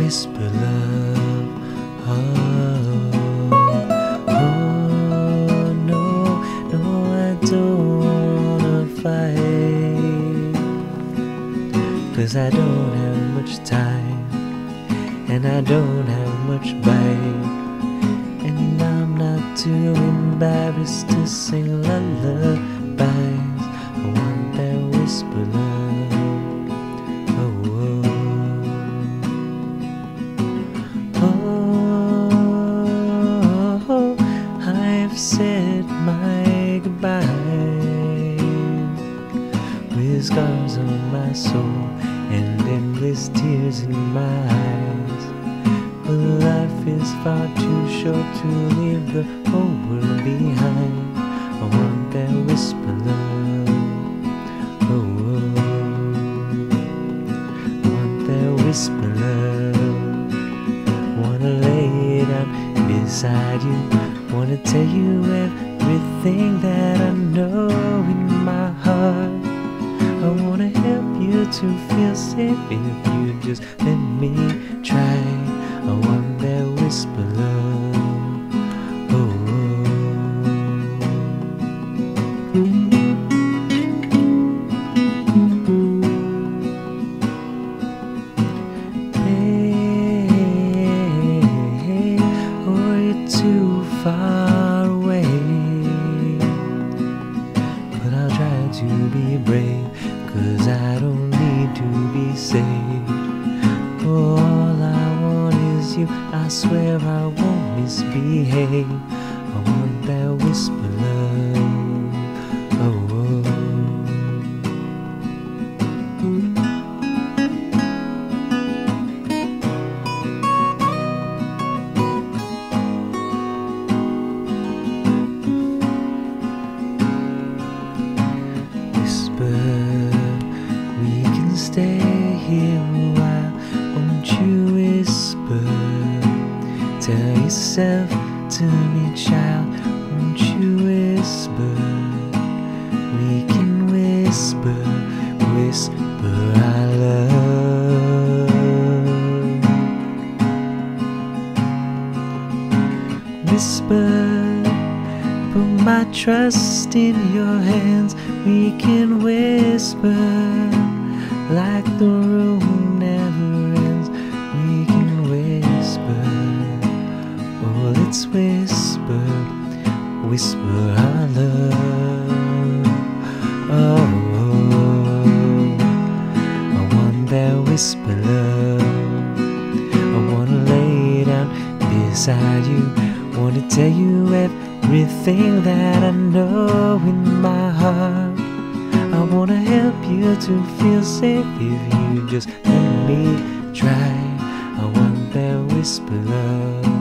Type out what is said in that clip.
whisper love. Oh, no, no, I don't wanna fight, 'cause I don't have much time, and I don't have much bite, and I'm not too embarrassed to sing lullabies. I want that whisper love. I've said my goodbyes with scars on my soul and endless tears in my eyes. But life is far too short to leave the whole world behind. I want that whisper love. I want that whisper love. Wanna lay down beside you, wanna tell you everything that I know in my heart. I wanna help you to feel safe if you just let me try. I want that whisper love. Hey, or you're too far away, but I'll try to be brave, 'cause I don't need to be saved. All I want is you, I swear I won't misbehave. I want that whisper love. We can stay here a while. Won't you whisper? Tell yourself to me, child. Won't you whisper? We can whisper, whisper our love. Whisper, put my trust in your hands. We can whisper like the room never ends. We can whisper, oh let's whisper, whisper our love. Oh, I want that whisper love. I wanna lay down beside you, wanna tell you everything that I know in my heart. I wanna help you to feel safe if you just let me try. I want that whisper love.